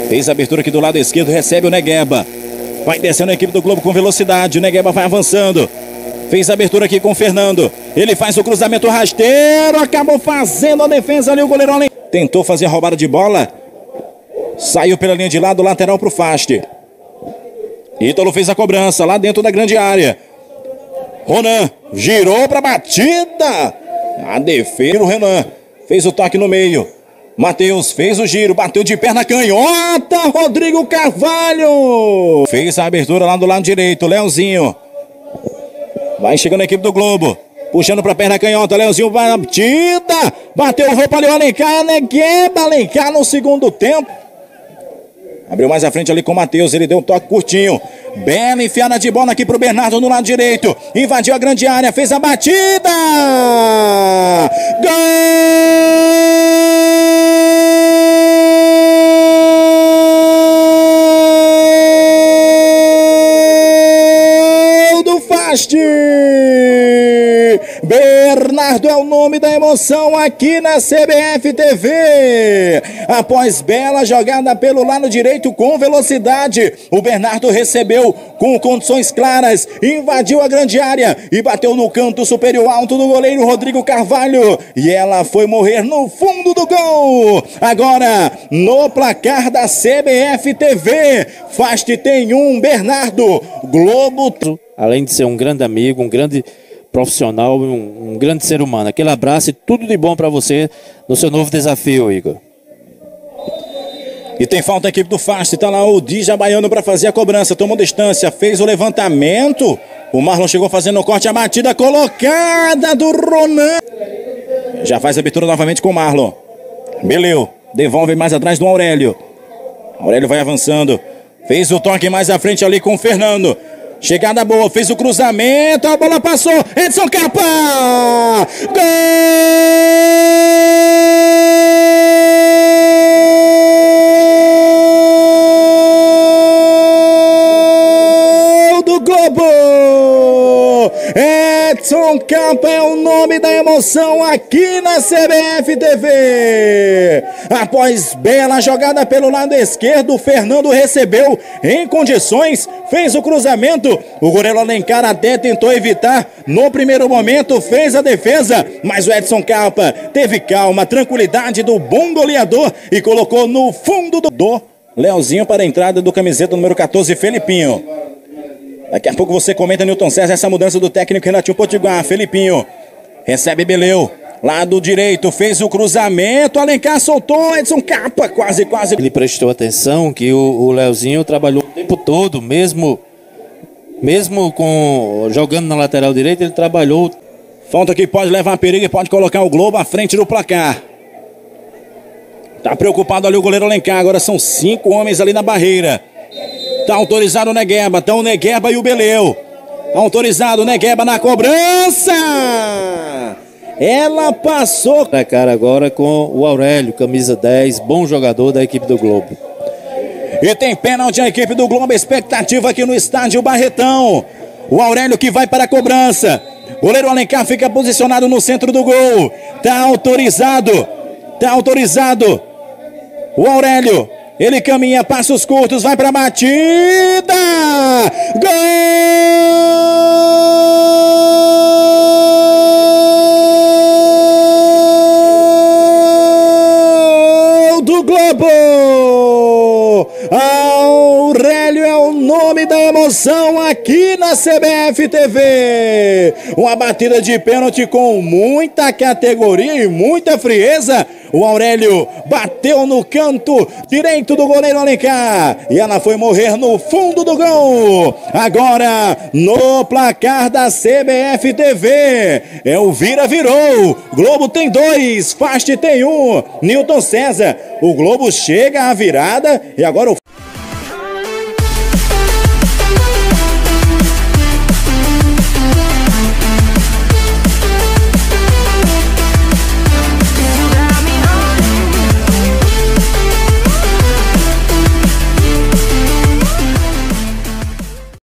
Fez a abertura aqui do lado esquerdo, recebe o Negueba. Vai descendo a equipe do Globo com velocidade. O Negueba vai avançando. Fez a abertura aqui com o Fernando. Ele faz o cruzamento rasteiro. Acabou fazendo a defesa ali o goleiro Alencar. Tentou fazer a roubada de bola. Saiu pela linha de lado, lateral para o Fast. Ítalo fez a cobrança lá dentro da grande área. Ronan girou para a batida. A defesa, o Renan fez o toque no meio. Matheus fez o giro, bateu de perna canhota. Rodrigo Carvalho fez a abertura lá do lado direito. Leozinho vai chegando a equipe do Globo, puxando para a perna canhota. Leozinho vai na batida. Bateu o roupa ali o Alencar. Negueba, Alencar no segundo tempo. Abriu mais à frente ali com o Matheus. Ele deu um toque curtinho. Bela enfiada de bola aqui pro Bernardo no lado direito. Invadiu a grande área, fez a batida. Gol do Fast. Bernardo é o nome da emoção aqui na CBF TV. Após bela jogada pelo lado direito com velocidade, o Bernardo recebeu com condições claras, invadiu a grande área e bateu no canto superior alto do goleiro Rodrigo Carvalho. E ela foi morrer no fundo do gol. Agora, no placar da CBF TV, Fast tem um, Bernardo. Globo. Além de ser um grande amigo, um grande profissional, um grande ser humano. Aquele abraço e tudo de bom para você no seu novo desafio, Igor. E tem falta a equipe do Fast, tá lá o Dija Baiano para fazer a cobrança, tomou distância, fez o levantamento. O Marlon chegou fazendo o corte, a batida colocada do Ronan. Já faz a abertura novamente com o Marlon. Beleu, devolve mais atrás do Aurélio. Aurélio vai avançando, fez o toque mais à frente ali com o Fernando. Chegada boa, fez o cruzamento, a bola passou, Edson Capa! Gol do Globo! Edson Capa é o nome da emoção aqui na CBF TV. Após bela jogada pelo lado esquerdo, o Fernando recebeu em condições, fez o cruzamento. O goleiro Alencar até tentou evitar no primeiro momento, fez a defesa, mas o Edson Capa teve calma, tranquilidade do bom goleador e colocou no fundo do Leozinho para a entrada do camiseta número 14, Felipinho. Daqui a pouco você comenta, Newton César, essa mudança do técnico Renatinho Potiguar. Felipinho recebe Beleu, lado direito, fez o cruzamento, Alencar soltou, Edson Capa, quase. Ele prestou atenção que o Leozinho trabalhou o tempo todo, mesmo jogando na lateral direita, ele trabalhou. Falta que pode levar a perigo e pode colocar o Globo à frente do placar. Tá preocupado ali o goleiro Alencar, agora são 5 homens ali na barreira. Tá autorizado o Negueba, tá o Negueba e o Beleu. Autorizado o Negueba na cobrança. Ela passou. Na cara agora com o Aurélio, camisa 10, bom jogador da equipe do Globo. E tem pênalti a equipe do Globo, expectativa aqui no estádio Barretão. O Aurélio que vai para a cobrança. O goleiro Alencar fica posicionado no centro do gol. Tá autorizado. O Aurélio. Ele caminha, passos curtos, vai para a batida! Gol do Globo! Aurélio é o nome da emoção aqui na CBF TV. Uma batida de pênalti com muita categoria e muita frieza. O Aurélio bateu no canto direito do goleiro Alencar e ela foi morrer no fundo do gol. Agora, no placar da CBF TV, é o virou. Globo tem 2, Fast tem 1. Newton César, o Globo chega à virada e agora o